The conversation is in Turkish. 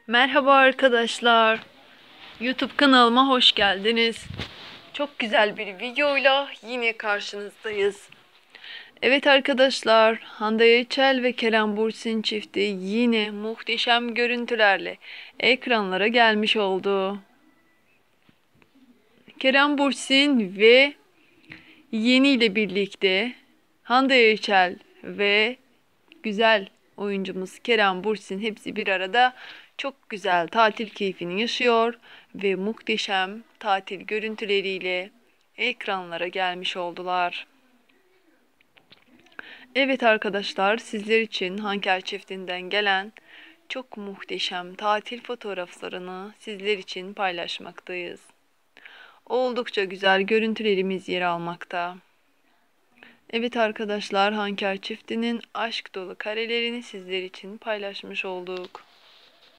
Merhaba arkadaşlar. YouTube kanalıma hoş geldiniz. Çok güzel bir videoyla yine karşınızdayız. Evet arkadaşlar, Hande Yeçel ve Kerem Bürsin çifti yine muhteşem görüntülerle ekranlara gelmiş oldu. Kerem Bürsin ve Yeni ile birlikte Hande Yeçel ve güzel oyuncumuz Kerem Bürsin hepsi bir arada çok güzel tatil keyfini yaşıyor ve muhteşem tatil görüntüleriyle ekranlara gelmiş oldular. Evet arkadaşlar, sizler için Hanker çiftinden gelen çok muhteşem tatil fotoğraflarını sizler için paylaşmaktayız. Oldukça güzel görüntülerimiz yer almakta. Evet arkadaşlar, Hanker çiftinin aşk dolu karelerini sizler için paylaşmış olduk.